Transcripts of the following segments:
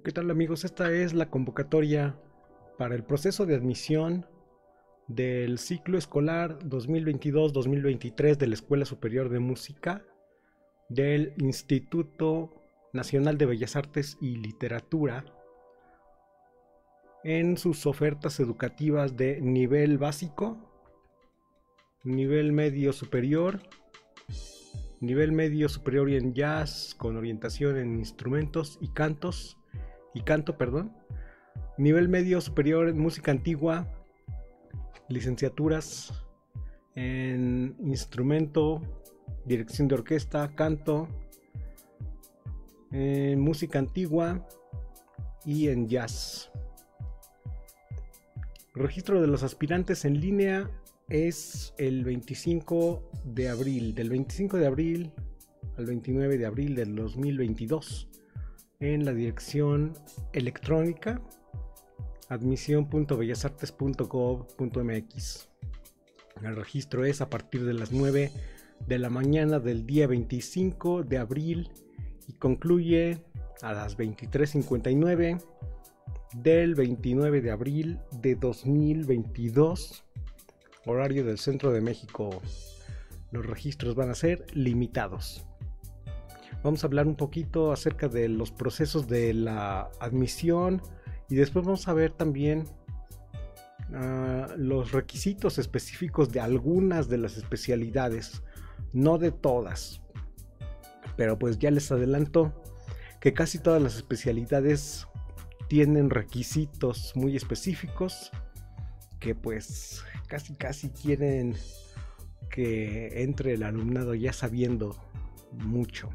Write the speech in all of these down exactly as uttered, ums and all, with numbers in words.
¿Qué tal, amigos? Esta es la convocatoria para el proceso de admisión del ciclo escolar dos mil veintidós dos mil veintitrés de la Escuela Superior de Música del Instituto Nacional de Bellas Artes y Literatura en sus ofertas educativas de nivel básico, nivel medio superior, nivel medio superior en jazz con orientación en instrumentos y cantos y canto, perdón, nivel medio superior en música antigua, licenciaturas en instrumento, dirección de orquesta, canto, en música antigua y en jazz. El registro de los aspirantes en línea es el veinticinco de abril, del veinticinco de abril al veintinueve de abril del dos mil veintidós, en la dirección electrónica admisión punto bellas artes punto gob punto mx. El registro es a partir de las nueve de la mañana del día veinticinco de abril y concluye a las veintitrés cincuenta y nueve del veintinueve de abril de dos mil veintidós, horario del centro de México. Los registros van a ser limitados. Vamos a hablar un poquito acerca de los procesos de la admisión y después vamos a ver también uh, los requisitos específicos de algunas de las especialidades, no de todas, pero pues ya les adelanto que casi todas las especialidades tienen requisitos muy específicos que pues casi casi quieren que entre el alumnado ya sabiendo mucho.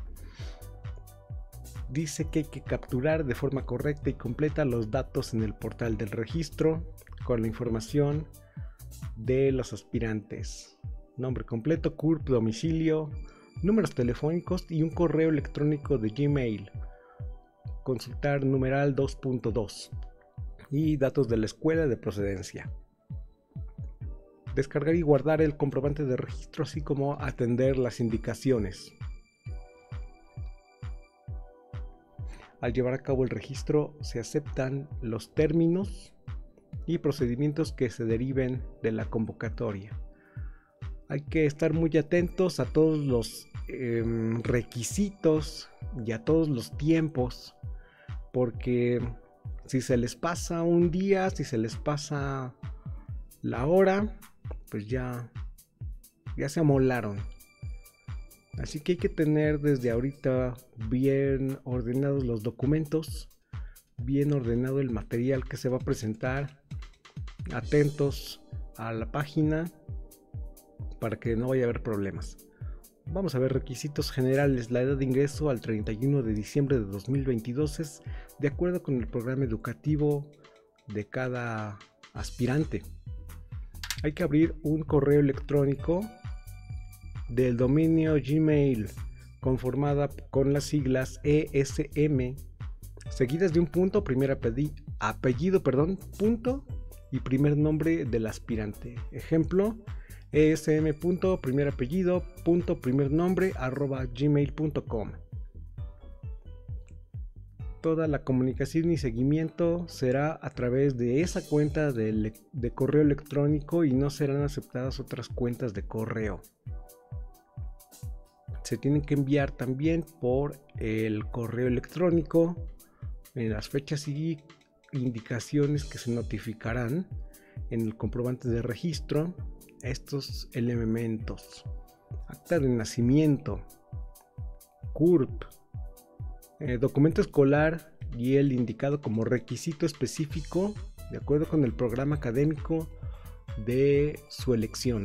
Dice que hay que capturar de forma correcta y completa los datos en el portal del registro con la información de los aspirantes: nombre completo, C U R P, domicilio, números telefónicos y un correo electrónico de Gmail. Consultar numeral dos punto dos y datos de la escuela de procedencia. Descargar y guardar el comprobante de registro, así como atender las indicaciones. Al llevar a cabo el registro se aceptan los términos y procedimientos que se deriven de la convocatoria. Hay que estar muy atentos a todos los eh, requisitos y a todos los tiempos, porque si se les pasa un día, si se les pasa la hora, pues ya, ya se amolaron. Así que hay que tener desde ahorita bien ordenados los documentos, bien ordenado el material que se va a presentar, atentos a la página para que no vaya a haber problemas. Vamos a ver requisitos generales. La edad de ingreso al treinta y uno de diciembre de dos mil veintidós es de acuerdo con el programa educativo de cada aspirante. Hay que abrir un correo electrónico del dominio Gmail conformada con las siglas E S M seguidas de un punto, primer apellido, apellido perdón, punto y primer nombre del aspirante. Ejemplo: esm punto primer apellido punto primer nombre arroba gmail punto com. Toda la comunicación y seguimiento será a través de esa cuenta de, de correo electrónico y no serán aceptadas otras cuentas de correo. Se tienen que enviar también por el correo electrónico en las fechas y indicaciones que se notificarán en el comprobante de registro estos elementos: acta de nacimiento, C U R P, eh, documento escolar y el indicado como requisito específico de acuerdo con el programa académico de su elección.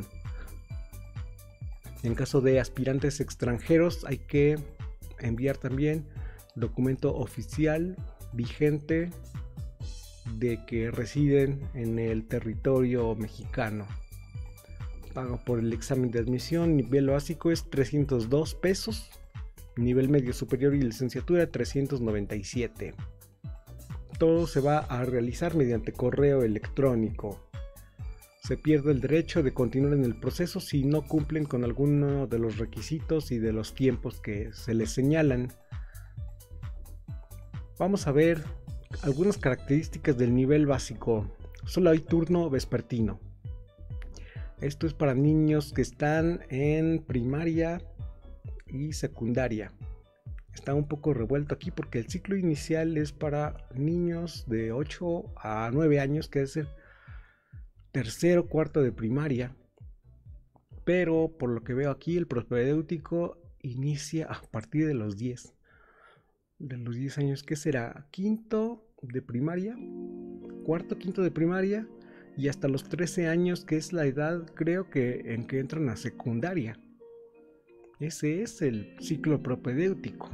En caso de aspirantes extranjeros hay que enviar también documento oficial vigente de que residen en el territorio mexicano. Pago por el examen de admisión nivel básico es trescientos dos pesos, nivel medio superior y licenciatura trescientos noventa y siete. Todo se va a realizar mediante correo electrónico. Se pierde el derecho de continuar en el proceso si no cumplen con alguno de los requisitos y de los tiempos que se les señalan. Vamos a ver algunas características del nivel básico. Solo hay turno vespertino. Esto es para niños que están en primaria y secundaria. Está un poco revuelto aquí porque el ciclo inicial es para niños de ocho a nueve años, que es el tercero, cuarto de primaria. Pero por lo que veo aquí, el propedéutico inicia a partir de los diez. De los diez años, ¿qué será? Quinto de primaria, cuarto, quinto de primaria, y hasta los trece años, que es la edad, creo que en que entran a secundaria. Ese es el ciclo propedéutico.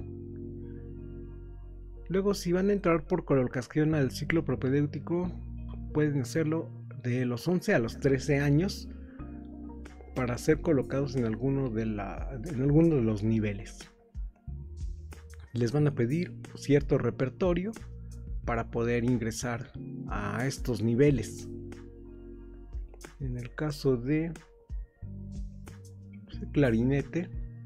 Luego, si van a entrar por colocación al ciclo propedéutico, pueden hacerlo de los once a los trece años para ser colocados en alguno de, la, en alguno de los niveles. Les van a pedir cierto repertorio para poder ingresar a estos niveles. En el caso de clarinete,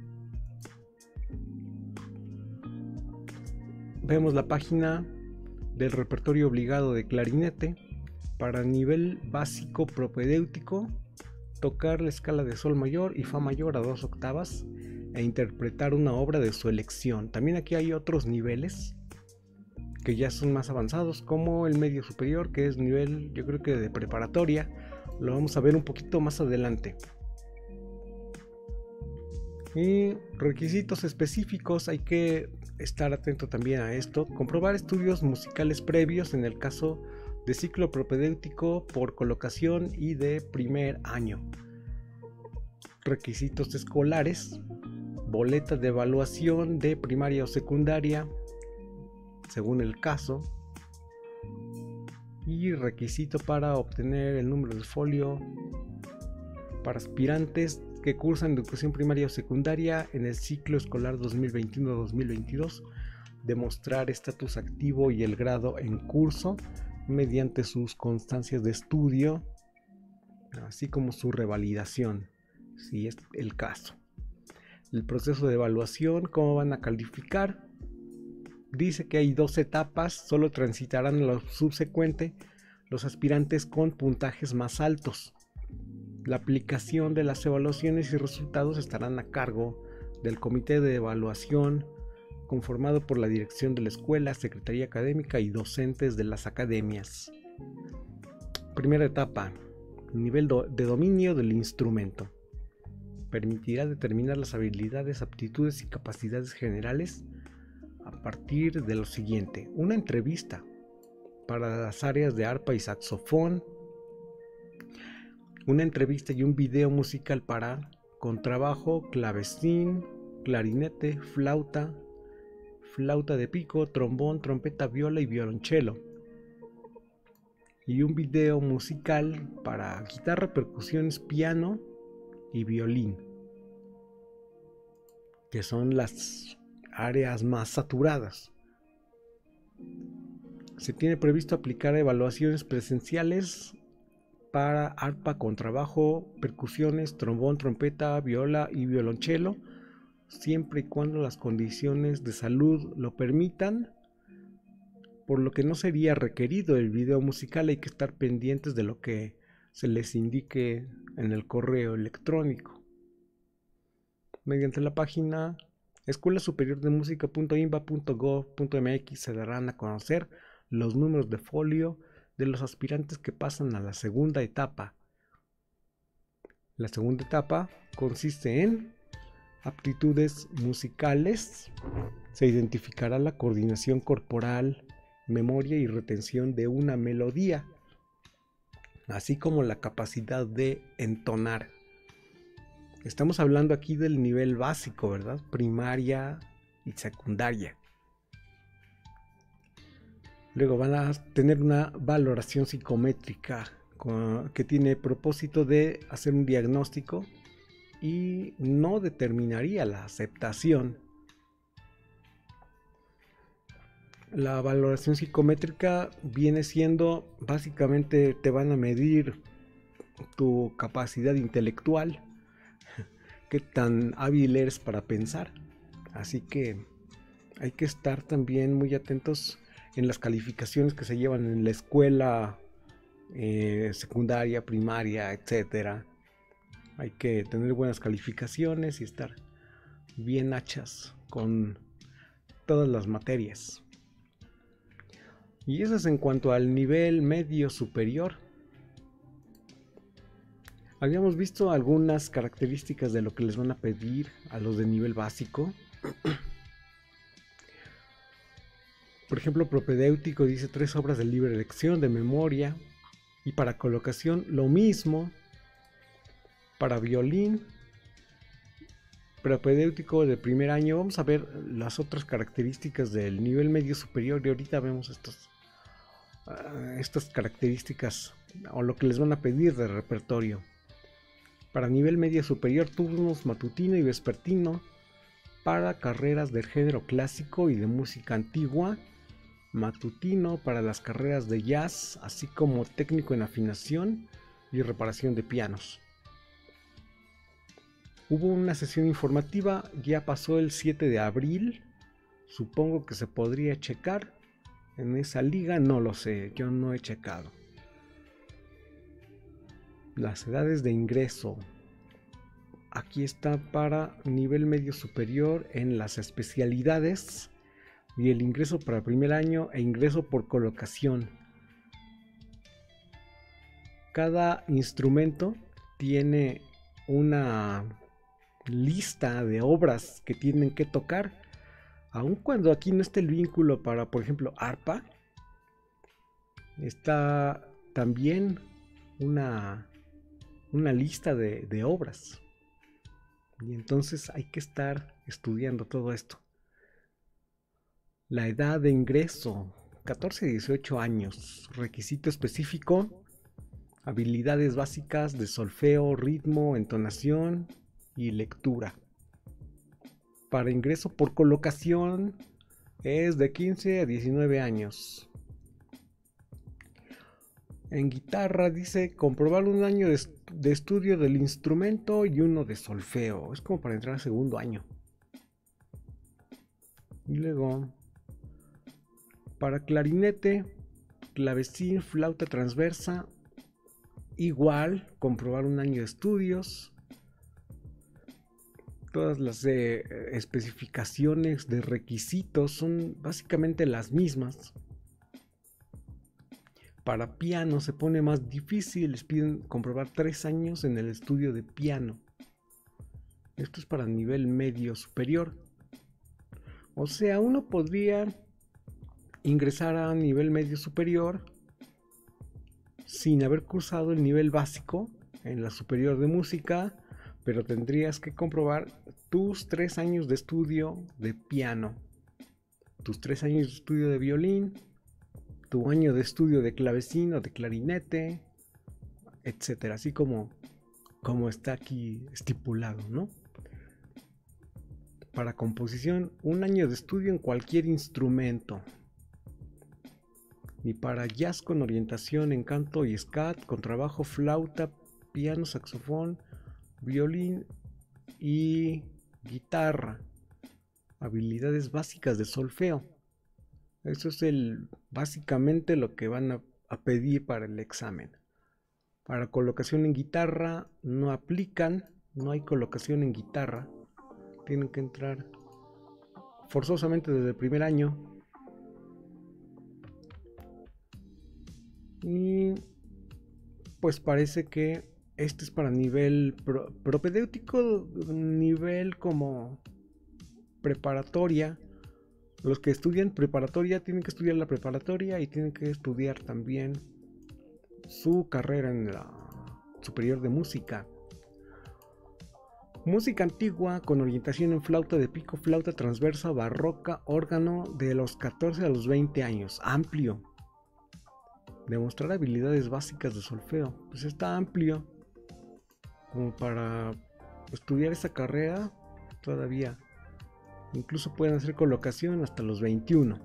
vemos la página del repertorio obligado de clarinete. Para nivel básico propedéutico, tocar la escala de sol mayor y fa mayor a dos octavas e interpretar una obra de su elección. También aquí hay otros niveles que ya son más avanzados, como el medio superior, que es nivel, yo creo que de preparatoria. Lo vamos a ver un poquito más adelante. Y requisitos específicos, hay que estar atento también a esto. Comprobar estudios musicales previos en el caso de ciclo propedéutico por colocación y de primer año. Requisitos escolares, boleta de evaluación de primaria o secundaria, según el caso. Y requisito para obtener el número de folio para aspirantes que cursan educación primaria o secundaria en el ciclo escolar dos mil veintiuno dos mil veintidós, demostrar estatus activo y el grado en curso mediante sus constancias de estudio, así como su revalidación, si es el caso. El proceso de evaluación, cómo van a calificar. Dice que hay dos etapas, solo transitarán a lo subsecuente los aspirantes con puntajes más altos. La aplicación de las evaluaciones y resultados estarán a cargo del comité de evaluación, conformado por la dirección de la escuela, secretaría académica y docentes de las academias. Primera etapa, nivel de dominio del instrumento. Permitirá determinar las habilidades, aptitudes y capacidades generales a partir de lo siguiente: una entrevista para las áreas de arpa y saxofón, una entrevista y un video musical para contrabajo, clavecín, clarinete, flauta, flauta de pico, trombón, trompeta, viola y violonchelo, y un video musical para guitarra, percusiones, piano y violín, que son las áreas más saturadas. Se tiene previsto aplicar evaluaciones presenciales para arpa, contrabajo, percusiones, trombón, trompeta, viola y violonchelo, siempre y cuando las condiciones de salud lo permitan, por lo que no sería requerido el video musical. Hay que estar pendientes de lo que se les indique en el correo electrónico. Mediante la página escuela superior de música punto inba punto gob punto mx se darán a conocer los números de folio de los aspirantes que pasan a la segunda etapa. La segunda etapa consiste en aptitudes musicales. Se identificará la coordinación corporal, memoria y retención de una melodía, así como la capacidad de entonar. Estamos hablando aquí del nivel básico, ¿verdad? Primaria y secundaria. Luego van a tener una valoración psicométrica que tiene propósito de hacer un diagnóstico y no determinaría la aceptación. La valoración psicométrica viene siendo, básicamente te van a medir tu capacidad intelectual, qué tan hábil eres para pensar. Así que hay que estar también muy atentos en las calificaciones que se llevan en la escuela eh, secundaria, primaria, etcétera. Hay que tener buenas calificaciones y estar bien hachas con todas las materias. Y eso es en cuanto al nivel medio superior. Habíamos visto algunas características de lo que les van a pedir a los de nivel básico. Por ejemplo, propedéutico dice tres obras de libre elección, de memoria. Y para colocación lo mismo. Para violín, propedéutico de primer año. Vamos a ver las otras características del nivel medio superior y ahorita vemos estos, uh, estas características o lo que les van a pedir de repertorio. Para nivel medio superior, turnos matutino y vespertino para carreras del género clásico y de música antigua, matutino para las carreras de jazz, así como técnico en afinación y reparación de pianos. Hubo una sesión informativa, ya pasó el siete de abril, supongo que se podría checar en esa liga, no lo sé, yo no he checado. Las edades de ingreso, aquí está para nivel medio superior en las especialidades y el ingreso para primer año e ingreso por colocación. Cada instrumento tiene una lista de obras que tienen que tocar, aun cuando aquí no esté el vínculo para, por ejemplo, arpa, está también una, una lista de, de obras, y entonces hay que estar estudiando todo esto. La edad de ingreso, catorce a dieciocho años, requisito específico, habilidades básicas de solfeo, ritmo, entonación y lectura. Para ingreso por colocación es de quince a diecinueve años. En guitarra dice comprobar un año de, de estudio del instrumento y uno de solfeo. Es como para entrar al segundo año. Y luego para clarinete, clavecín, flauta transversa, igual comprobar un año de estudios. Todas las eh, especificaciones de requisitos son básicamente las mismas. Para piano se pone más difícil, les piden comprobar tres años en el estudio de piano. Esto es para nivel medio superior. O sea, uno podría ingresar a nivel medio superior sin haber cursado el nivel básico en la superior de música, pero tendrías que comprobar tus tres años de estudio de piano, tus tres años de estudio de violín, tu año de estudio de clavecín o de clarinete, etcétera, así como, como está aquí estipulado, ¿no? Para composición, un año de estudio en cualquier instrumento. Y para jazz con orientación en canto y scat, con trabajo flauta, piano, saxofón, violín y guitarra. Habilidades básicas de solfeo. Eso es el, básicamente lo que van a, a pedir para el examen. Para colocación en guitarra no aplican, no hay colocación en guitarra. Tienen que entrar forzosamente desde el primer año. Y pues parece que este es para nivel pro, propedéutico, nivel como preparatoria. Los que estudian preparatoria tienen que estudiar la preparatoria y tienen que estudiar también su carrera en la superior de música. Música antigua con orientación en flauta de pico, flauta transversa, barroca, órgano, de los catorce a los veinte años. Amplio. Demostrar habilidades básicas de solfeo. Pues está amplio como para estudiar esa carrera todavía. Incluso pueden hacer colocación hasta los veintiuno.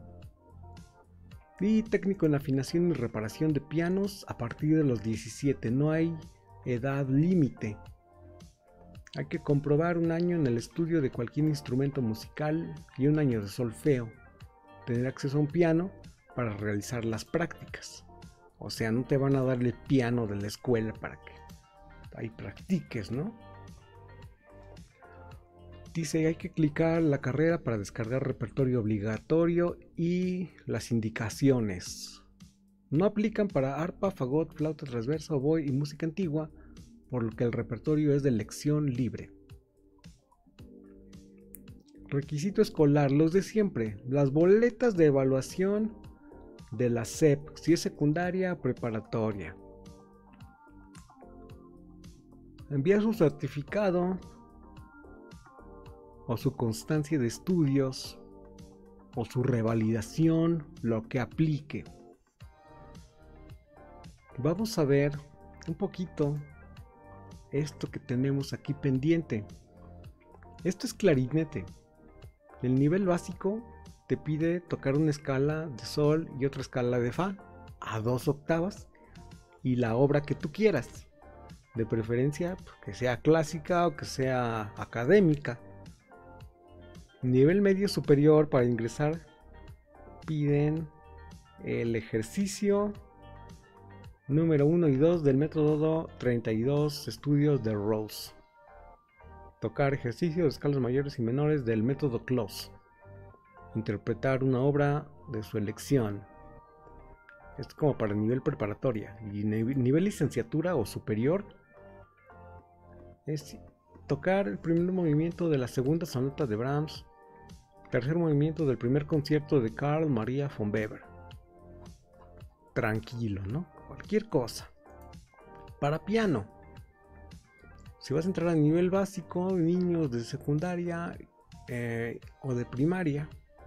Y técnico en afinación y reparación de pianos a partir de los diecisiete. No hay edad límite. Hay que comprobar un año en el estudio de cualquier instrumento musical y un año de solfeo. Tener acceso a un piano para realizar las prácticas. O sea, no te van a dar el piano de la escuela para que ahí practiques, ¿no? Dice, hay que clicar la carrera para descargar repertorio obligatorio y las indicaciones. No aplican para arpa, fagot, flauta transversa, oboe y música antigua, por lo que el repertorio es de elección libre. Requisito escolar, los de siempre. Las boletas de evaluación de la S E P, si es secundaria o preparatoria. Envía su certificado o su constancia de estudios o su revalidación, lo que aplique. Vamos a ver un poquito esto que tenemos aquí pendiente. Esto es clarinete. El nivel básico te pide tocar una escala de sol y otra escala de fa a dos octavas y la obra que tú quieras, de preferencia que sea clásica o que sea académica. Nivel medio superior, para ingresar piden el ejercicio número uno y dos del método treinta y dos estudios de Rose. Tocar ejercicios de escalas mayores y menores del método Close. Interpretar una obra de su elección. Esto es como para nivel preparatoria. Y nivel licenciatura o superior es tocar el primer movimiento de la segunda sonata de Brahms, tercer movimiento del primer concierto de Carl Maria von Weber. Tranquilo, ¿no? Cualquier cosa. Para piano, si vas a entrar a nivel básico, niños de secundaria eh, o de primaria.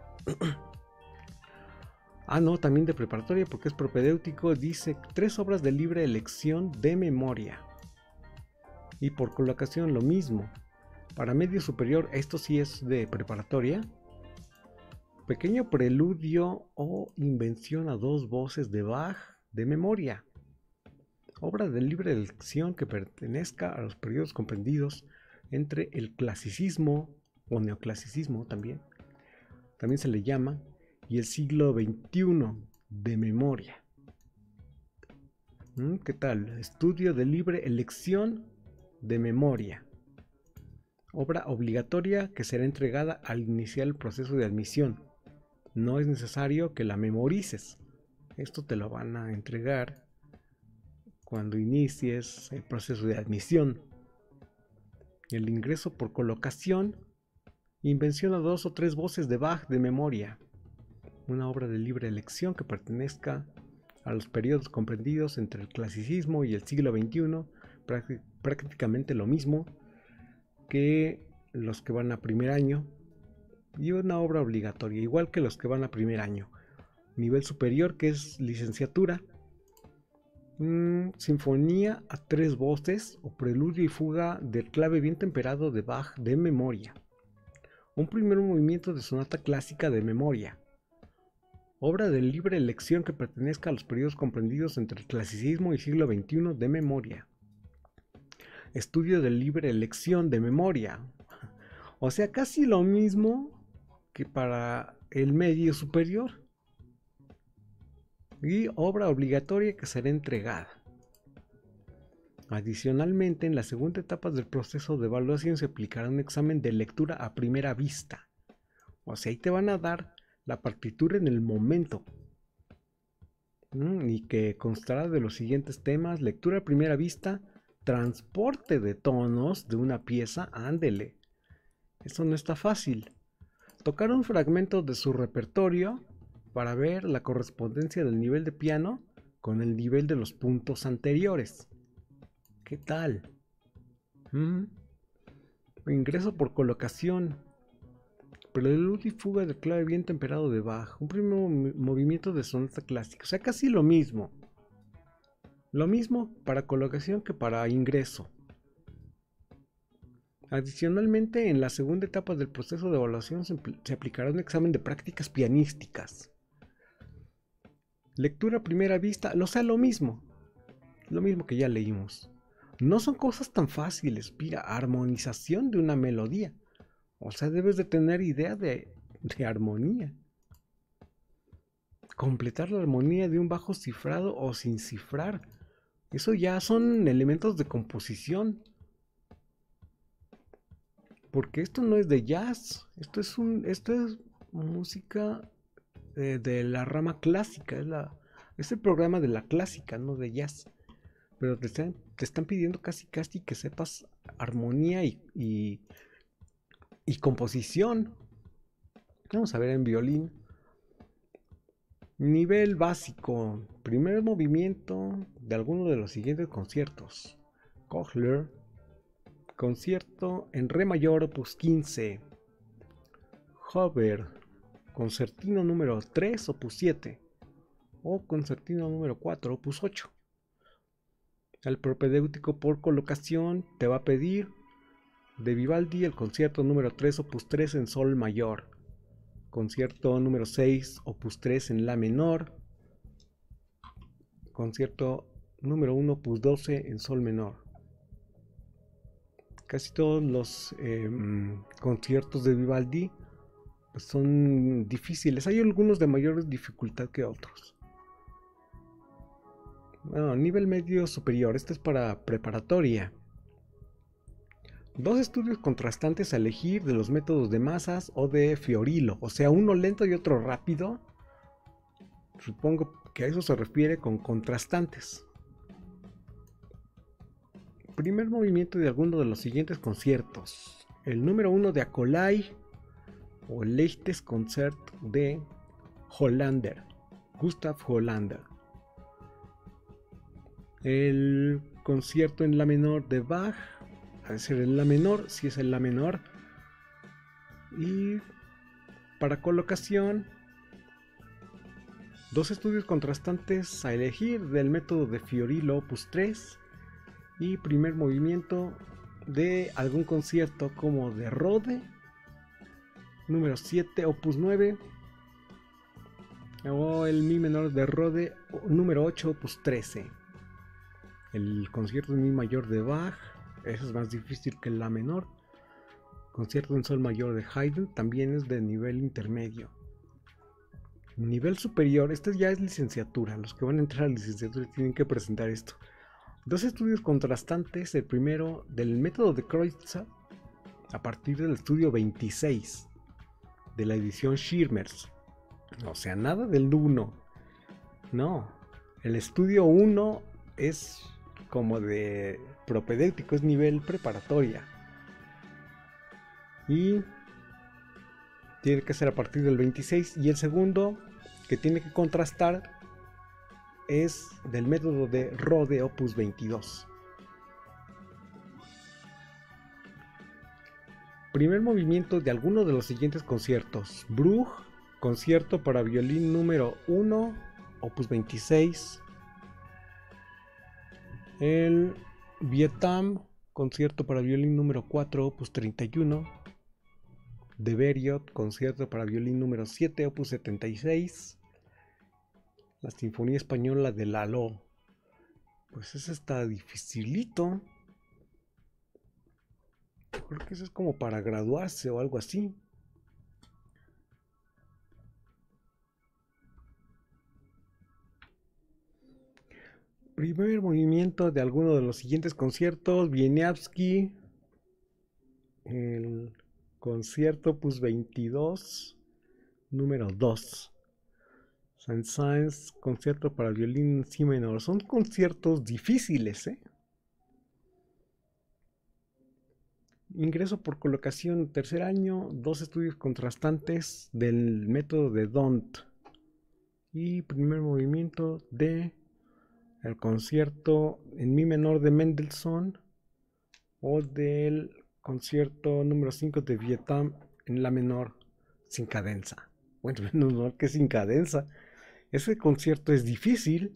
Ah, no, también de preparatoria porque es propedéutico. Dice tres obras de libre elección de memoria. Y por colocación lo mismo. Para medio superior, esto sí es de preparatoria. Pequeño preludio o invención a dos voces de Bach de memoria. Obra de libre elección que pertenezca a los periodos comprendidos entre el clasicismo o neoclasicismo también. También se le llama, y el siglo veintiuno de memoria. ¿Mm? ¿Qué tal? Estudio de libre elección de memoria. Obra obligatoria que será entregada al iniciar el proceso de admisión. No es necesario que la memorices. Esto te lo van a entregar cuando inicies el proceso de admisión. El ingreso por colocación. Invención a dos o tres voces de Bach de memoria. Una obra de libre elección que pertenezca a los periodos comprendidos entre el clasicismo y el siglo veintiuno. Prácticamente lo mismo que los que van a primer año. Y una obra obligatoria, igual que los que van a primer año. Nivel superior, que es licenciatura. Mm, sinfonía a tres voces o preludio y fuga del clave bien temperado de Bach de memoria. Un primer movimiento de sonata clásica de memoria. Obra de libre elección que pertenezca a los periodos comprendidos entre el clasicismo y siglo veintiuno de memoria. Estudio de libre elección de memoria. O sea, casi lo mismo que para el medio superior. Y obra obligatoria que será entregada. Adicionalmente, en la segunda etapa del proceso de evaluación se aplicará un examen de lectura a primera vista. O sea, ahí te van a dar la partitura en el momento. ¿Mm? Y que constará de los siguientes temas: lectura a primera vista, transporte de tonos de una pieza, ándele. Eso no está fácil. Tocar un fragmento de su repertorio para ver la correspondencia del nivel de piano con el nivel de los puntos anteriores. ¿Qué tal? ¿Mm? Ingreso por colocación. Preludio y fuga de clave bien temperado de Bach. Un primer movimiento de sonata clásica. O sea, casi lo mismo. Lo mismo para colocación que para ingreso. Adicionalmente, en la segunda etapa del proceso de evaluación se, se aplicará un examen de prácticas pianísticas. Lectura a primera vista, o sea, lo mismo. Lo mismo que ya leímos. No son cosas tan fáciles. Mira, armonización de una melodía. O sea, debes de tener idea de, de armonía. completar la armonía de un bajo cifrado o sin cifrar. Eso ya son elementos de composición. Porque esto no es de jazz. Esto es un. Esto es música de, de la rama clásica. Es, la, es el programa de la clásica, no de jazz. Pero te están, te están pidiendo casi casi que sepas armonía y, y, y composición. Vamos a ver en violín. Nivel básico. Primer movimiento de alguno de los siguientes conciertos. Kohler. Concierto en re mayor opus quince. Huber. Concertino número tres opus siete. O concertino número cuatro opus ocho. El propedéutico por colocación te va a pedir de Vivaldi el concierto número tres opus tres en sol mayor. Concierto número seis, opus tres en la menor. Concierto número uno, opus doce en sol menor. Casi todos los eh, conciertos de Vivaldi pues, son difíciles. Hay algunos de mayor dificultad que otros. Bueno, nivel medio superior. Este es para preparatoria. Dos estudios contrastantes a elegir de los métodos de masas o de Fiorillo, o sea, uno lento y otro rápido. Supongo que a eso se refiere con contrastantes. Primer movimiento de alguno de los siguientes conciertos. El número uno de Acolai o el Leichtes Concert de Hollander, Gustav Hollander. El concierto en la menor de Bach. A ser en la menor, si es en la menor. Y para colocación, dos estudios contrastantes a elegir del método de Fiorillo opus tres y primer movimiento de algún concierto como de Rode número siete opus nueve o el mi menor de Rode número ocho opus trece. El concierto en mi mayor de Bach. Eso es más difícil que la menor. Concierto en sol mayor de Haydn también es de nivel intermedio. Nivel superior, este ya es licenciatura. Los que van a entrar a licenciatura tienen que presentar esto. Dos estudios contrastantes. El primero del método de Kreutzer a partir del estudio veintiséis de la edición Schirmers. O sea, nada del uno. No. El estudio uno es como de propedéutico, es nivel preparatoria. Y tiene que ser a partir del veintiséis. Y el segundo, que tiene que contrastar, es del método de Rode opus veintidós. Primer movimiento de alguno de los siguientes conciertos. Bruch, concierto para violín número uno, opus veintiséis. El Vietnam, concierto para violín número cuatro, opus treinta y uno. De Berriot, concierto para violín número siete, opus setenta y seis. La Sinfonía Española de Lalo. Pues ese está dificilito. Yo creo que eso es como para graduarse o algo así. Primer movimiento de alguno de los siguientes conciertos. Wieniawski. El concierto opus veintidós. Número dos. Saint-Saëns, concierto para violín en si menor. Son conciertos difíciles, ¿eh? Ingreso por colocación tercer año. Dos estudios contrastantes del método de Dont. Y primer movimiento de el concierto en mi menor de Mendelssohn o del concierto número cinco de Vietnam en la menor sin cadenza. Bueno, menos mal que sin cadenza. Ese concierto es difícil.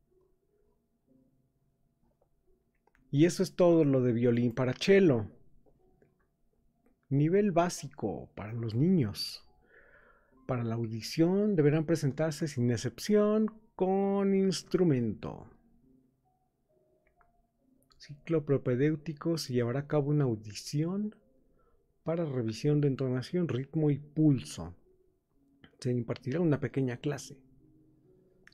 Y eso es todo lo de violín para cello. Nivel básico para los niños. Para la audición deberán presentarse sin excepción con instrumento. Ciclo propedéutico, se llevará a cabo una audición para revisión de entonación, ritmo y pulso. Se impartirá una pequeña clase.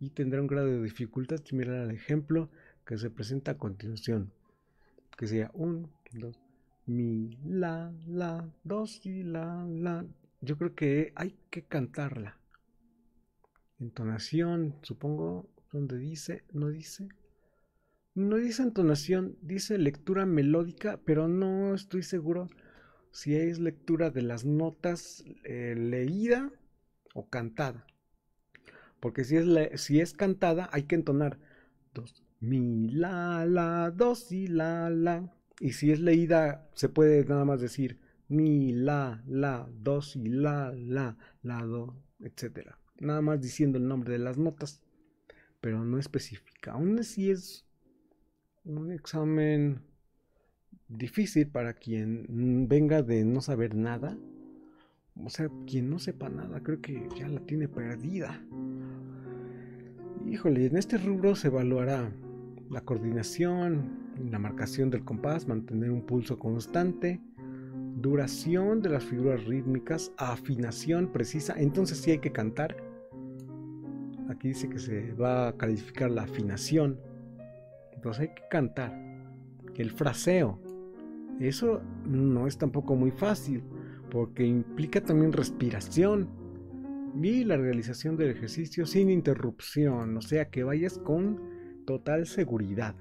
y tendrá un grado de dificultad similar al ejemplo que se presenta a continuación, que sería un, dos, mi, la, la, do, si, la, la. Yo creo que hay que cantarla. Entonación, supongo, donde dice, no dice. No dice entonación, dice lectura melódica, pero no estoy seguro si es lectura de las notas eh, leída o cantada. Porque si es, le, si es cantada, hay que entonar dos, mi, la, la, do, si, la, la. Y si es leída, se puede nada más decir mi, la, la, do, si, la, la, la, do, etcétera. Nada más diciendo el nombre de las notas, pero no especifica. Aún así es un examen difícil para quien venga de no saber nada. O sea, quien no sepa nada, creo que ya la tiene perdida. Híjole, en este rubro se evaluará la coordinación, la marcación del compás, mantener un pulso constante, duración de las figuras rítmicas, afinación precisa. Entonces sí hay que cantar. Aquí dice que se va a calificar la afinación. Entonces hay que cantar. El fraseo. Eso no es tampoco muy fácil, porque implica también respiración y la realización del ejercicio sin interrupción, o sea que vayas con total seguridad.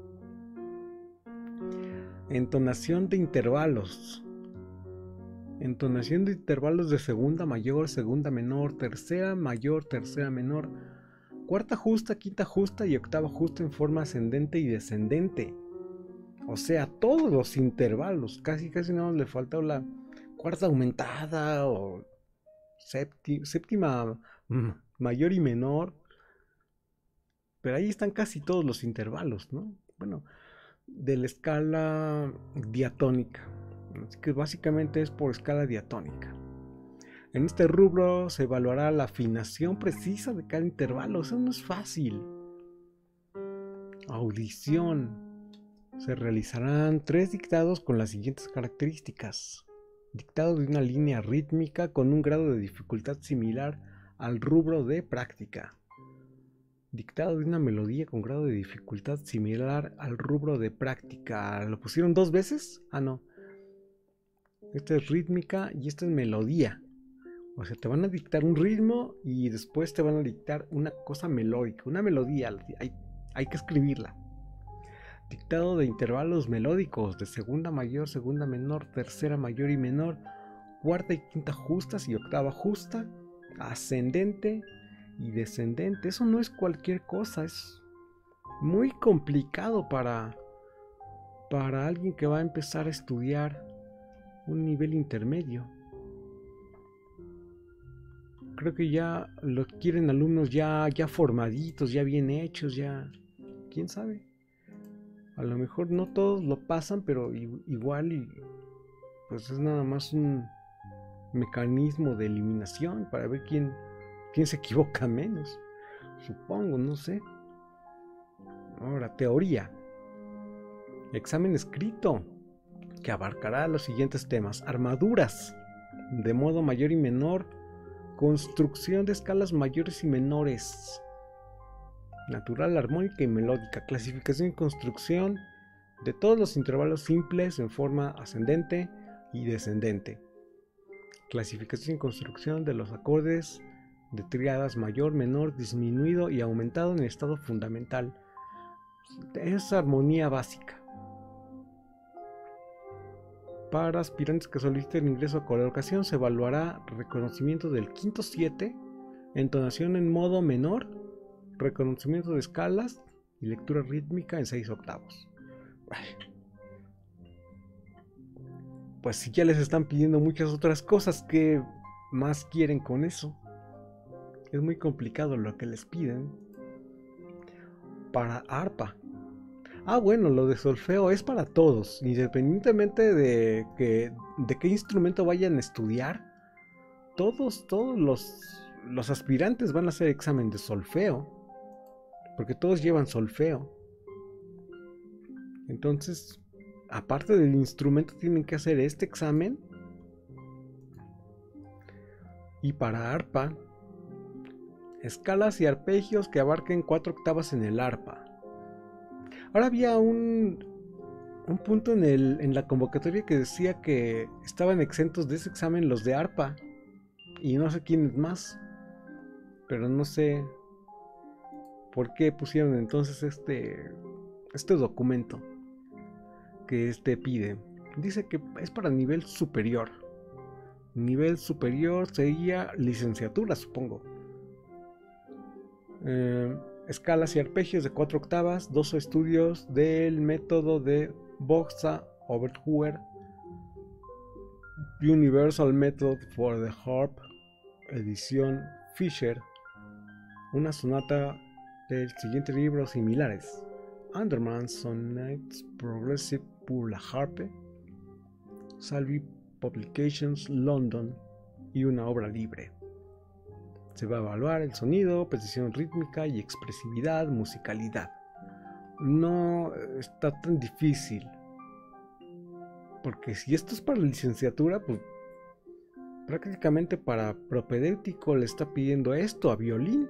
Entonación de intervalos. Entonación de intervalos de segunda mayor, segunda menor, tercera mayor, tercera menor, cuarta justa, quinta justa y octava justa en forma ascendente y descendente. O sea, todos los intervalos, casi casi no le falta la cuarta aumentada o séptima, séptima mayor y menor. Pero ahí están casi todos los intervalos, ¿no? Bueno, de la escala diatónica. Así que básicamente es por escala diatónica. En este rubro se evaluará la afinación precisa de cada intervalo. Eso no es fácil. Audición. Se realizarán tres dictados con las siguientes características. Dictado de una línea rítmica con un grado de dificultad similar al rubro de práctica. Dictado de una melodía con grado de dificultad similar al rubro de práctica. ¿Lo pusieron dos veces? Ah, no. Esta es rítmica y esta es melodía. O sea, te van a dictar un ritmo y después te van a dictar una cosa melódica, una melodía. Hay, hay que escribirla. Dictado de intervalos melódicos de segunda mayor, segunda menor, tercera mayor y menor, cuarta y quinta justas y octava justa, ascendente y descendente. Eso no es cualquier cosa, es muy complicado para, para alguien que va a empezar a estudiar un nivel intermedio. Creo que ya lo quieren alumnos ya, ya formaditos, ya bien hechos, ya... ¿Quién sabe? A lo mejor no todos lo pasan, pero igual y pues es nada más un mecanismo de eliminación para ver quién, quién se equivoca menos. Supongo, no sé. Ahora, teoría. Examen escrito, que abarcará los siguientes temas: armaduras de modo mayor y menor, construcción de escalas mayores y menores, natural, armónica y melódica, clasificación y construcción de todos los intervalos simples en forma ascendente y descendente, clasificación y construcción de los acordes de tríadas mayor, menor, disminuido y aumentado en estado fundamental. Es armonía básica. Para aspirantes que soliciten ingreso a colocación se evaluará reconocimiento del quinto siete, entonación en modo menor, reconocimiento de escalas y lectura rítmica en seis octavos. Pues si ya les están pidiendo muchas otras cosas, ¿qué más quieren con eso? Es muy complicado lo que les piden. Para arpa. Ah, bueno, lo de solfeo es para todos, independientemente de, que, de qué instrumento vayan a estudiar. Todos, todos los, los aspirantes van a hacer examen de solfeo, porque todos llevan solfeo. Entonces, aparte del instrumento, tienen que hacer este examen. Y para arpa, escalas y arpegios que abarquen cuatro octavas en el arpa. Ahora había un, un punto en, el, en la convocatoria que decía que estaban exentos de ese examen los de arpa y no sé quiénes más, pero no sé por qué pusieron entonces este, este documento que este pide. Dice que es para nivel superior. Nivel superior sería licenciatura, supongo. Eh, escalas y arpegios de cuatro octavas, dos estudios del método de Boxa-Overture, Universal Method for the Harp, edición Fischer, una sonata del siguiente libro similares: Andermann Sonates Progressive pour la Harpe, Salvi Publications, London, y una obra libre. Se va a evaluar el sonido, precisión rítmica y expresividad, musicalidad. No está tan difícil, porque si esto es para la licenciatura, pues prácticamente para propedéutico le está pidiendo esto a violín.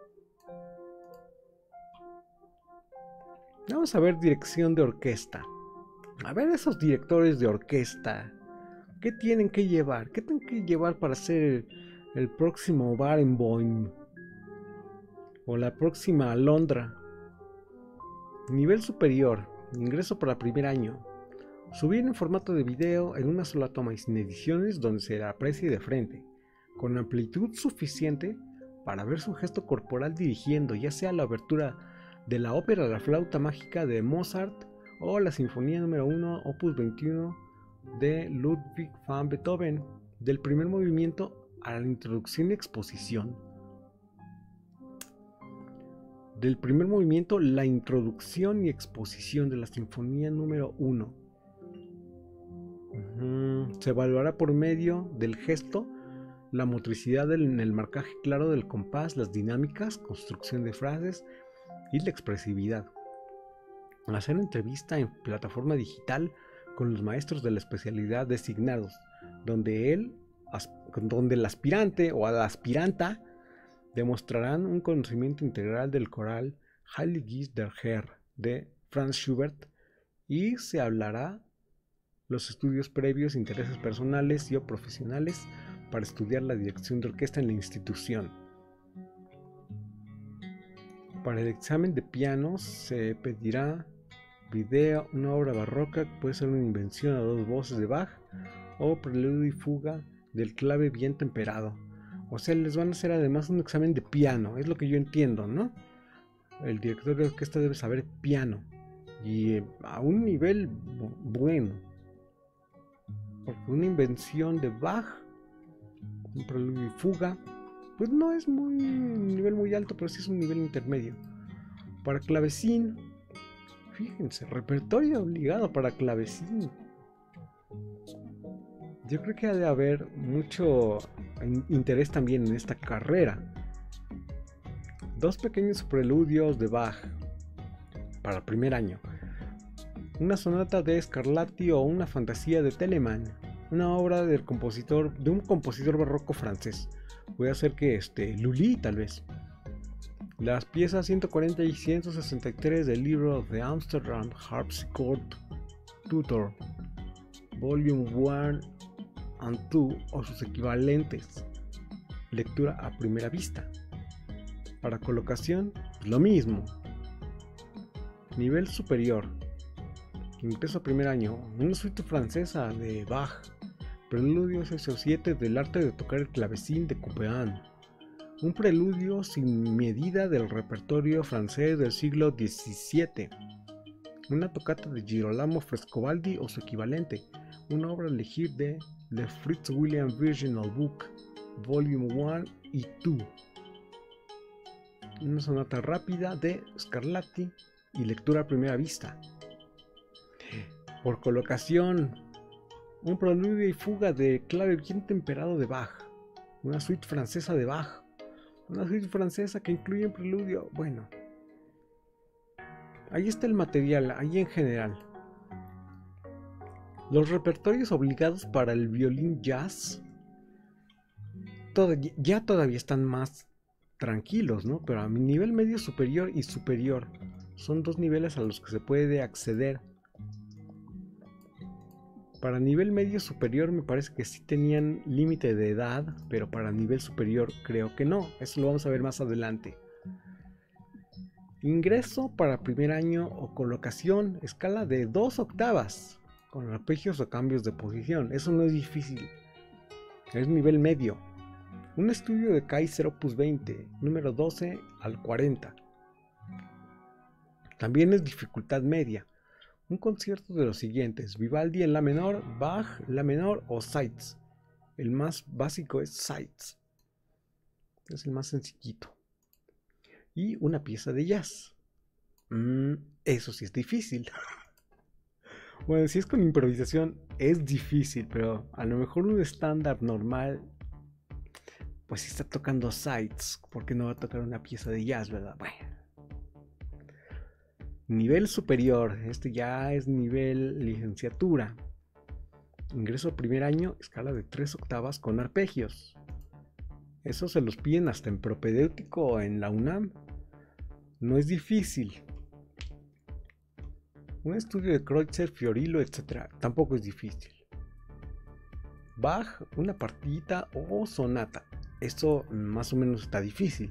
Vamos a ver dirección de orquesta. A ver esos directores de orquesta, ¿qué tienen que llevar? ¿Qué tienen que llevar para ser el, el próximo Barenboim? O la próxima Alondra. Nivel superior, ingreso para primer año. Subir en formato de video en una sola toma y sin ediciones, donde se la aprecie de frente, con amplitud suficiente para ver su gesto corporal dirigiendo ya sea la abertura de la ópera La flauta mágica de Mozart o la sinfonía número uno opus veintiuno de Ludwig van Beethoven, del primer movimiento a la introducción y exposición. Del primer movimiento, la introducción y exposición de la sinfonía número uno. Uh-huh. Se evaluará por medio del gesto, la motricidad en el marcaje claro del compás, las dinámicas, construcción de frases y la expresividad. Hacer entrevista en plataforma digital con los maestros de la especialidad designados, donde él, donde el aspirante o la aspiranta demostrarán un conocimiento integral del coral Heiliges der Herr de Franz Schubert, y se hablará los estudios previos, intereses personales y o profesionales para estudiar la dirección de orquesta en la institución. Para el examen de piano se pedirá video, una obra barroca que puede ser una invención a dos voces de Bach o preludio y fuga del clave bien temperado. O sea, les van a hacer además un examen de piano, es lo que yo entiendo, ¿no? El director de orquesta debe saber piano y eh, a un nivel bu- bueno, porque una invención de Bach, un preludio y fuga, pues no es muy un nivel muy alto, pero sí es un nivel intermedio. Para clavecín, fíjense, repertorio obligado para clavecín. Yo creo que ha de haber mucho interés también en esta carrera. Dos pequeños preludios de Bach para primer año. Una sonata de Scarlatti o una fantasía de Telemann. Una obra del compositor, de un compositor barroco francés. Puede ser que este, Lully tal vez. Las piezas ciento cuarenta y ciento sesenta y tres del libro de Amsterdam Harpsichord Tutor, Volume uno and dos o sus equivalentes. Lectura a primera vista. Para colocación, lo mismo. Nivel superior. Ingreso a primer año. Una suite francesa de Bach. Preludios S siete del arte de tocar el clavecín de Couperin. Un preludio sin medida del repertorio francés del siglo diecisiete. Una tocata de Girolamo Frescobaldi o su equivalente. Una obra a elegir de The Fritz William Virginal Book, Volume uno y dos. Una sonata rápida de Scarlatti y lectura a primera vista. Por colocación, un preludio y fuga de clave bien temperado de Bach. Una suite francesa de Bach. Una suite francesa que incluye un preludio. Bueno, ahí está el material, ahí en general. Los repertorios obligados para el violín jazz todo, ya todavía están más tranquilos, ¿no? Pero a mi nivel medio superior y superior son dos niveles a los que se puede acceder. Para nivel medio superior me parece que sí tenían límite de edad, pero para nivel superior creo que no. Eso lo vamos a ver más adelante. Ingreso para primer año o colocación, escala de dos octavas, con arpegios o cambios de posición. Eso no es difícil. Es nivel medio. Un estudio de Kaiser Opus veinte, número doce al cuarenta. También es dificultad media. Un concierto de los siguientes: Vivaldi en la menor, Bach, la menor o Sides. El más básico es Sides. Es el más sencillito. Y una pieza de jazz. Mm, eso sí es difícil. Bueno, si es con improvisación es difícil, pero a lo mejor un estándar normal, pues si está tocando Sides, ¿por qué no va a tocar una pieza de jazz, verdad? Bueno. Nivel superior, este ya es nivel licenciatura. Ingreso primer año, escala de tres octavas con arpegios. Eso se los piden hasta en propedéutico o en la UNAM. No es difícil. Un estudio de Kreutzer, Fiorillo, etcétera, tampoco es difícil. Bach, una partita o sonata. Eso más o menos está difícil.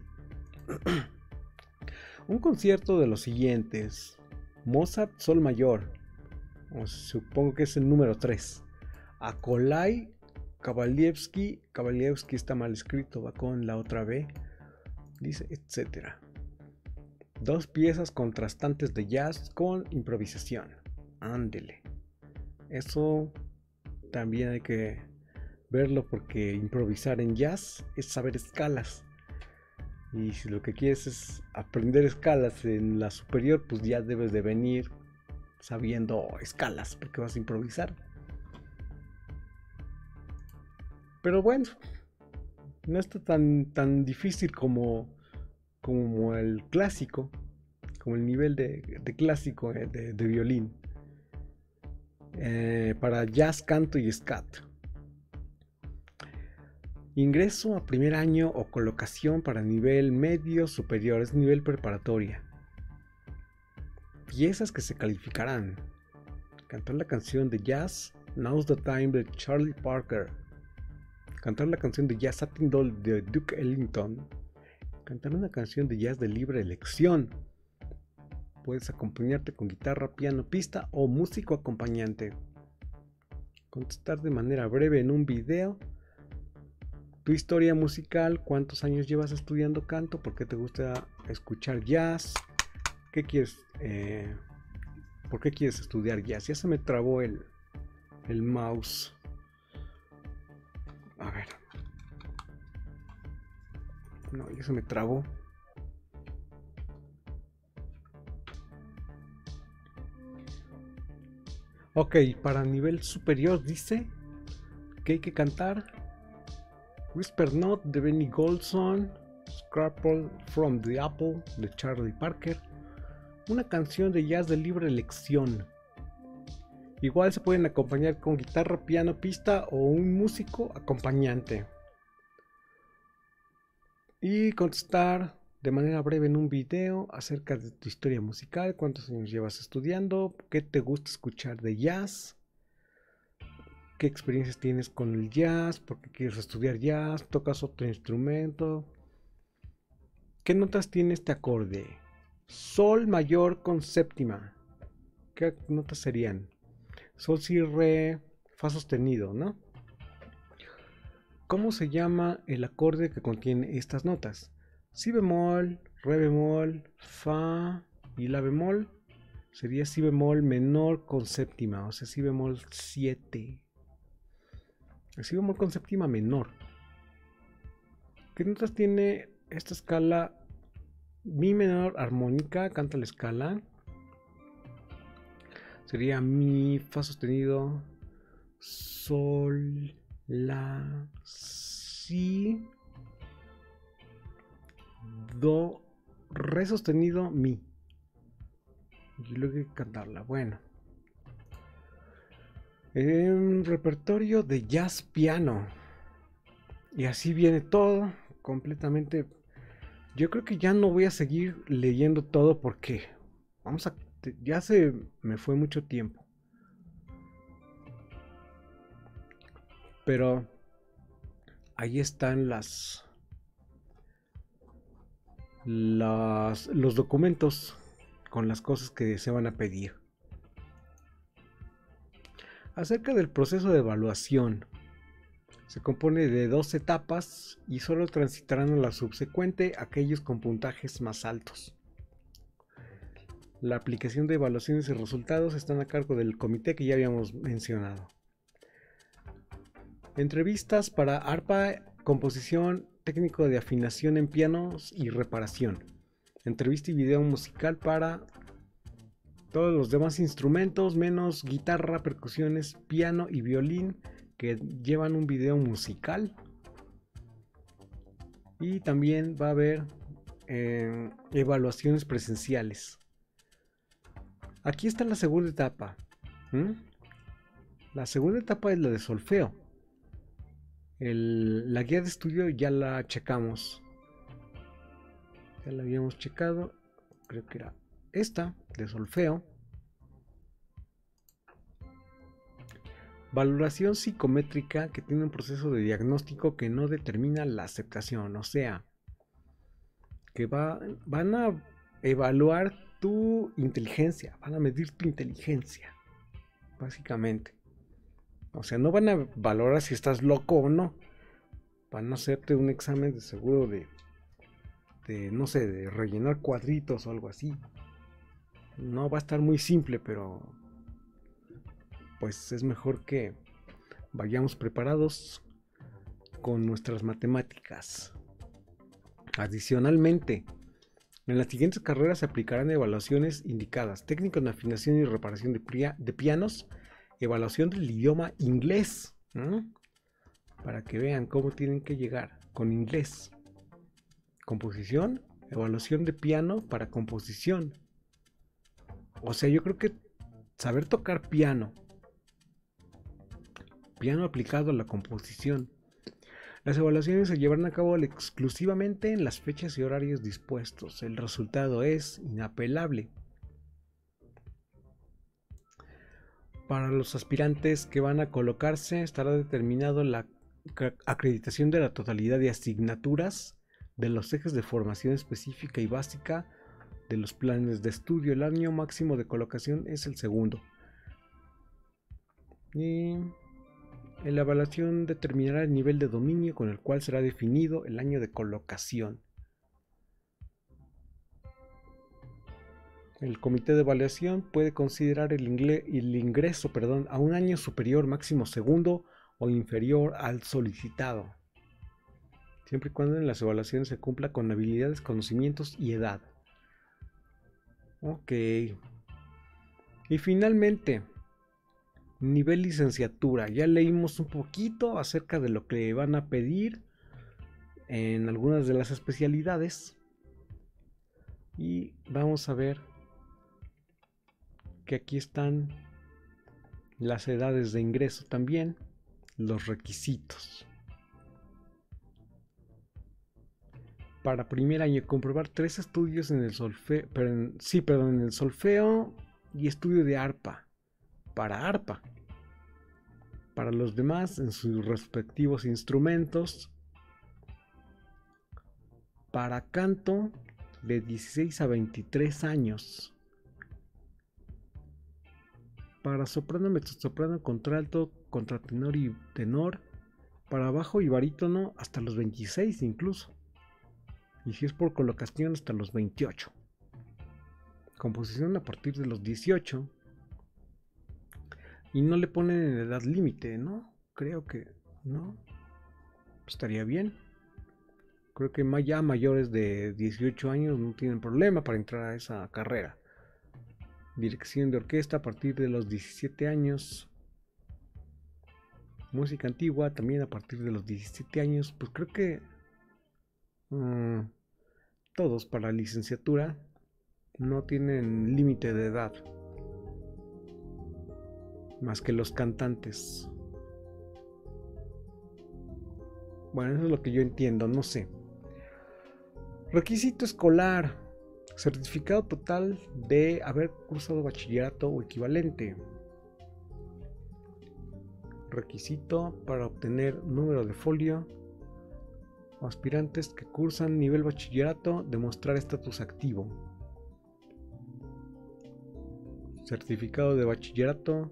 Un concierto de los siguientes: Mozart, Sol mayor, supongo que es el número tres. Akolai, Kavalievsky, Kavalievsky está mal escrito, va con la otra B, dice, etcétera. Dos piezas contrastantes de jazz con improvisación. Ándele. Eso también hay que verlo, porque improvisar en jazz es saber escalas. Y si lo que quieres es aprender escalas en la superior, pues ya debes de venir sabiendo escalas, porque vas a improvisar. Pero bueno, no está tan, tan difícil como, como el clásico, como el nivel de, de clásico de, de, de violín. Eh, para jazz, canto y scat. Ingreso a primer año o colocación para nivel medio superior, es nivel preparatoria. Piezas que se calificarán: cantar la canción de jazz Now's the Time de Charlie Parker, cantar la canción de jazz Satin Doll de Duke Ellington, cantar una canción de jazz de libre elección. Puedes acompañarte con guitarra, piano, pista o músico acompañante. Contestar de manera breve en un video. Tu historia musical, cuántos años llevas estudiando canto, por qué te gusta escuchar jazz, qué quieres, eh, por qué quieres estudiar jazz. Ya se me trabó el, el mouse. A ver. No, ya se me trabó. Ok, para nivel superior dice que hay que cantar Whisper Note de Benny Golson, Scrapple from the Apple de Charlie Parker, una canción de jazz de libre elección. Igual se pueden acompañar con guitarra, piano, pista o un músico acompañante. Y contestar de manera breve en un video acerca de tu historia musical, cuántos años llevas estudiando, qué te gusta escuchar de jazz, qué experiencias tienes con el jazz, por qué quieres estudiar jazz, tocas otro instrumento, qué notas tiene este acorde, sol mayor con séptima, qué notas serían, sol, si, re, fa sostenido, ¿no? ¿Cómo se llama el acorde que contiene estas notas? Si bemol, re bemol, fa y la bemol sería si bemol menor con séptima, o sea, si bemol siete. El si bemol con séptima menor. ¿Qué notas tiene esta escala? Mi menor armónica, canta la escala. Sería mi, fa sostenido, sol, la, si, do, re sostenido, mi. Y luego hay que cantarla. Bueno. En repertorio de jazz piano. Y así viene todo completamente Yo creo que ya no voy a seguir leyendo todo porque vamos a, ya se me fue mucho tiempo. Pero ahí están las, las los documentos con las cosas que se van a pedir. Acerca del proceso de evaluación, se compone de dos etapas y solo transitarán a la subsecuente aquellos con puntajes más altos. La aplicación de evaluaciones y resultados están a cargo del comité que ya habíamos mencionado. Entrevistas para arpa, composición, técnico de afinación en pianos y reparación. Entrevista y video musical para todos los demás instrumentos menos guitarra, percusiones, piano y violín que llevan un video musical. Y también va a haber eh, evaluaciones presenciales. Aquí está la segunda etapa. ¿Mm? La segunda etapa es la de solfeo. El, la guía de estudio ya la checamos. Ya la habíamos checado. Creo que era esta, de solfeo. Valoración psicométrica, que tiene un proceso de diagnóstico que no determina la aceptación. O sea, que va, van a evaluar tu inteligencia. Van a medir tu inteligencia. Básicamente. O sea, no van a valorar si estás loco o no. Van a hacerte un examen de seguro de, de, no sé, de rellenar cuadritos o algo así. No va a estar muy simple, pero pues es mejor que vayamos preparados con nuestras matemáticas. Adicionalmente, en las siguientes carreras se aplicarán evaluaciones indicadas: técnico en afinación y reparación de, pria, de pianos, evaluación del idioma inglés, ¿no? Para que vean cómo tienen que llegar con inglés. Composición, evaluación de piano para composición. O sea, yo creo que saber tocar piano, piano aplicado a la composición. Las evaluaciones se llevarán a cabo exclusivamente en las fechas y horarios dispuestos. El resultado es inapelable. Para los aspirantes que van a colocarse estará determinado la acreditación de la totalidad de asignaturas de los ejes de formación específica y básica de los planes de estudio. El año máximo de colocación es el segundo. Y en la evaluación determinará el nivel de dominio con el cual será definido el año de colocación. El comité de evaluación puede considerar el, el ingreso perdón, a un año superior, máximo segundo o inferior al solicitado, siempre y cuando en las evaluaciones se cumpla con habilidades, conocimientos y edad. Ok. Y finalmente, nivel licenciatura. Ya leímos un poquito acerca de lo que van a pedir en algunas de las especialidades. Y vamos a ver que aquí están las edades de ingreso también, los requisitos. Para primer año, comprobar tres estudios en el solfeo, pero sí, perdón, en el solfeo y estudio de arpa. Para arpa. Para los demás, en sus respectivos instrumentos. Para canto, de dieciséis a veintitrés años. Para soprano, mezzosoprano, contralto, contratenor y tenor. Para bajo y barítono, hasta los veintiséis incluso. Y si es por colocación, hasta los veintiocho. Composición a partir de los dieciocho. Y no le ponen en edad límite, ¿no? Creo que no. Estaría bien. Creo que ya mayores de dieciocho años no tienen problema para entrar a esa carrera. Dirección de orquesta a partir de los diecisiete años. Música antigua también a partir de los diecisiete años. Pues creo que um, todos para licenciatura no tienen límite de edad. Más que los cantantes. Bueno, eso es lo que yo entiendo, no sé. Requisito escolar: certificado total de haber cursado bachillerato o equivalente. Requisito para obtener número de folio: aspirantes que cursan nivel bachillerato, demostrar estatus activo. Certificado de bachillerato: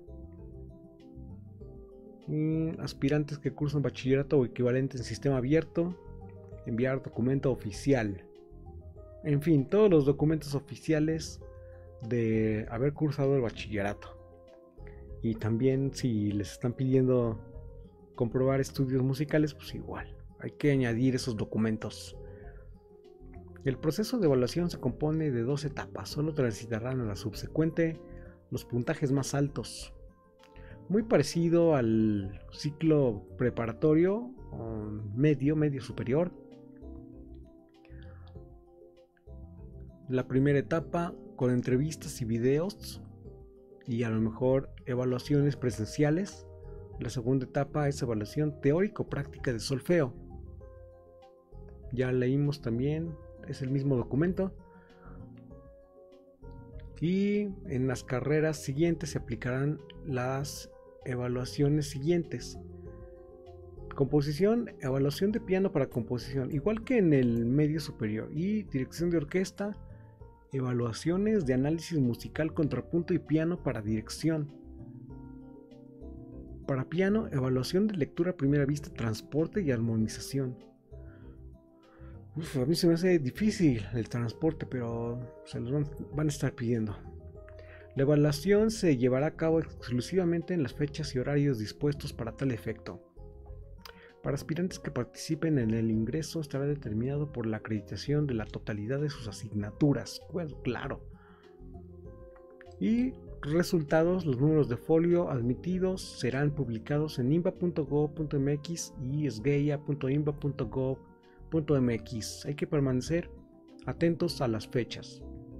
y aspirantes que cursan bachillerato o equivalente en sistema abierto, enviar documento oficial. En fin, todos los documentos oficiales de haber cursado el bachillerato. Y también si les están pidiendo comprobar estudios musicales, pues igual, hay que añadir esos documentos. El proceso de evaluación se compone de dos etapas. Solo transitarán a la subsecuente los puntajes más altos. Muy parecido al ciclo preparatorio, medio, medio superior. La primera etapa con entrevistas y videos y a lo mejor evaluaciones presenciales. La segunda etapa es evaluación teórico-práctica de solfeo. Ya leímos también, es el mismo documento. Y en las carreras siguientes se aplicarán las evaluaciones siguientes. Composición, evaluación de piano para composición, igual que en el medio superior. Y dirección de orquesta, evaluaciones de análisis musical, contrapunto y piano para dirección. Para piano, evaluación de lectura a primera vista, transporte y armonización. Uf, a mí se me hace difícil el transporte, pero se los van, van a estar pidiendo. La evaluación se llevará a cabo exclusivamente en las fechas y horarios dispuestos para tal efecto. Para aspirantes que participen en el ingreso estará determinado por la acreditación de la totalidad de sus asignaturas. Bueno, claro. Y resultados, los números de folio admitidos serán publicados en imba punto gob punto mx y sgeia punto imba punto gob punto mx. Hay que permanecer atentos a las fechas.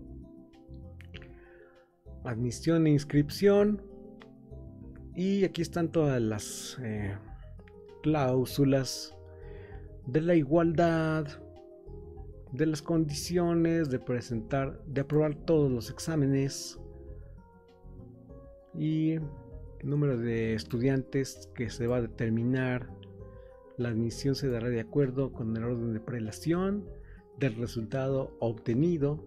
Admisión e inscripción. Y aquí están todas las eh, cláusulas de la igualdad, de las condiciones de presentar, de aprobar todos los exámenes y número de estudiantes que se va a determinar. La admisión se dará de acuerdo con el orden de prelación del resultado obtenido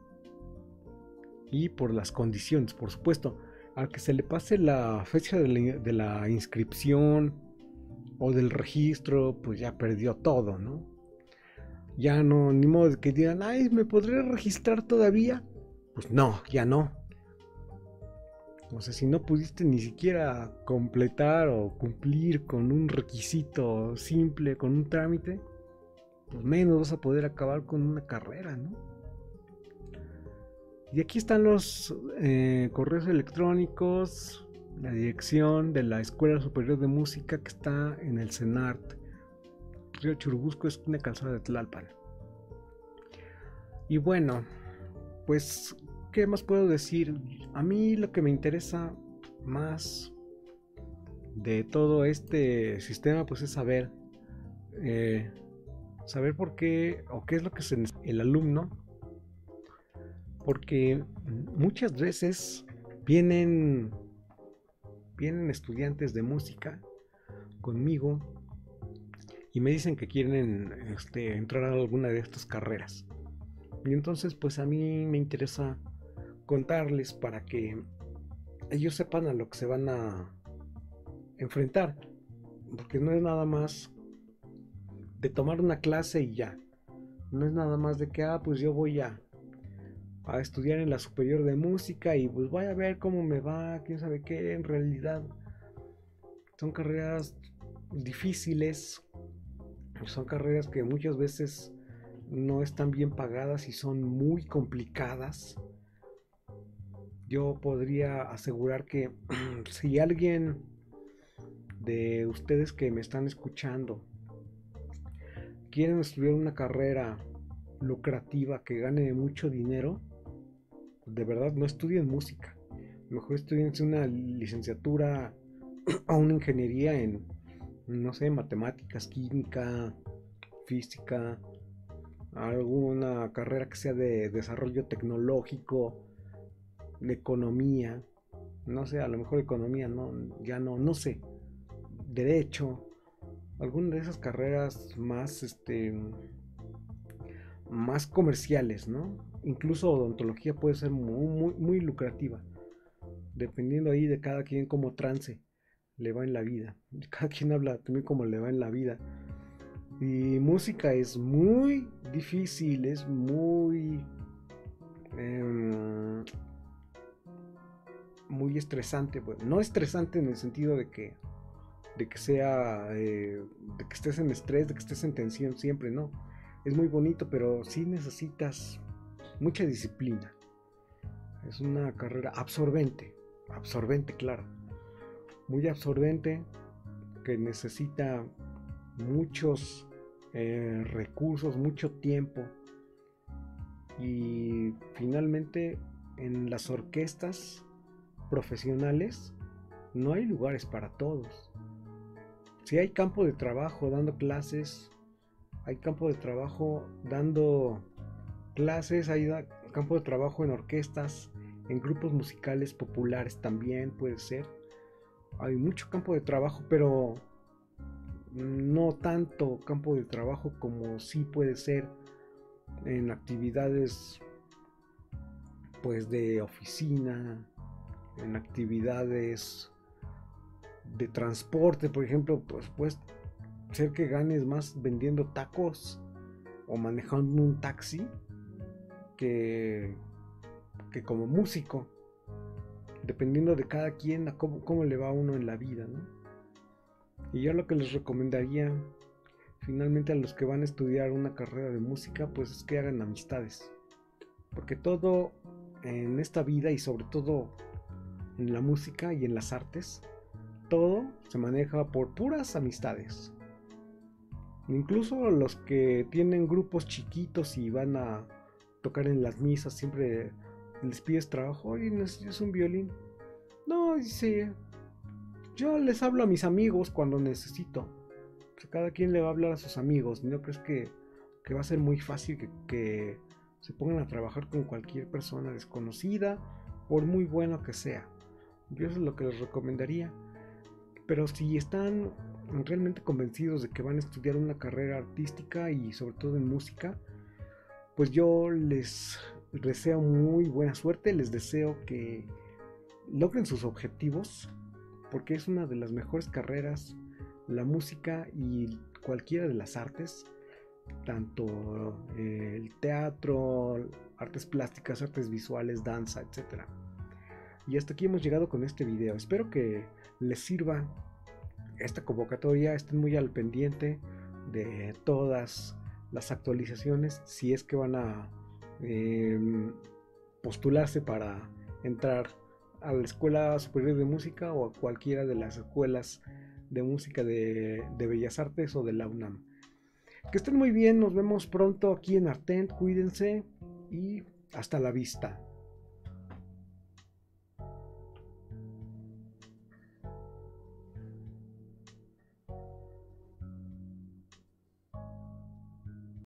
y por las condiciones, por supuesto. Al que se le pase la fecha de la, de la inscripción o del registro, pues ya perdió todo, ¿no? Ya no, ni modo de que digan, ay, ¿me podré registrar todavía? Pues no, ya no. O sea, si no pudiste ni siquiera completar o cumplir con un requisito simple, con un trámite, pues menos vas a poder acabar con una carrera, ¿no? Y aquí están los eh, correos electrónicos, la dirección de la Escuela Superior de Música que está en el CENART, Río Churubusco, esquina Calzada de Tlalpan. Y bueno, pues, ¿qué más puedo decir? A mí lo que me interesa más de todo este sistema, pues es saber, eh, saber por qué o qué es lo que se necesita el alumno. Porque muchas veces vienen, vienen estudiantes de música conmigo y me dicen que quieren este, entrar a alguna de estas carreras. Y entonces pues a mí me interesa contarles para que ellos sepan a lo que se van a enfrentar. Porque no es nada más de tomar una clase y ya. No es nada más de que, ah, pues yo voy a... a estudiar en la superior de música y pues voy a ver cómo me va, quién sabe qué. En realidad son carreras difíciles, son carreras que muchas veces no están bien pagadas y son muy complicadas. Yo podría asegurar que si alguien de ustedes que me están escuchando quieren estudiar una carrera lucrativa que gane mucho dinero, de verdad no estudien música, mejor estudiense una licenciatura o una ingeniería en, no sé, matemáticas, química, física, alguna carrera que sea de desarrollo tecnológico, de economía, no sé, a lo mejor economía, no, ya no, no sé, derecho, alguna de esas carreras más, este, más comerciales, ¿no? Incluso odontología puede ser muy, muy, muy lucrativa, dependiendo ahí de cada quien como trance le va en la vida. Cada quien habla también como le va en la vida. Y música es muy difícil, es muy... Eh, muy estresante. Bueno, no estresante en el sentido de que, de que sea... Eh, de que estés en estrés, de que estés en tensión siempre, ¿no? Es muy bonito, pero sí necesitas mucha disciplina. Es una carrera absorbente, absorbente, claro. Muy absorbente, que necesita muchos eh, recursos, mucho tiempo. Y finalmente en las orquestas profesionales no hay lugares para todos. Si hay campo de trabajo dando clases, hay campo de trabajo dando clases, hay campo de trabajo en orquestas, en grupos musicales populares también puede ser. Hay mucho campo de trabajo, pero no tanto campo de trabajo como sí puede ser en actividades pues de oficina, en actividades de transporte, por ejemplo, pues puede ser que ganes más vendiendo tacos o manejando un taxi que, que como músico, dependiendo de cada quien, a cómo, cómo le va a uno en la vida, ¿no? Y yo lo que les recomendaría finalmente a los que van a estudiar una carrera de música, pues es que hagan amistades, porque todo en esta vida y sobre todo en la música y en las artes, todo se maneja por puras amistades. Incluso los que tienen grupos chiquitos y van a tocar en las misas, siempre les pides trabajo. Oye, ¿necesitas un violín? No, dice, yo les hablo a mis amigos cuando necesito. O sea, cada quien le va a hablar a sus amigos. ¿No crees que, que va a ser muy fácil que, que se pongan a trabajar con cualquier persona desconocida, por muy bueno que sea? Yo eso es lo que les recomendaría. Pero si están realmente convencidos de que van a estudiar una carrera artística y sobre todo en música, pues yo les deseo muy buena suerte, les deseo que logren sus objetivos, porque es una de las mejores carreras, la música y cualquiera de las artes, tanto el teatro, artes plásticas, artes visuales, danza, etcétera. Y hasta aquí hemos llegado con este video. Espero que les sirva esta convocatoria. Estén muy al pendiente de todas las actualizaciones si es que van a eh, postularse para entrar a la Escuela Superior de Música o a cualquiera de las escuelas de música de, de Bellas Artes o de la UNAM. Que estén muy bien, nos vemos pronto aquí en Artent, cuídense y hasta la vista.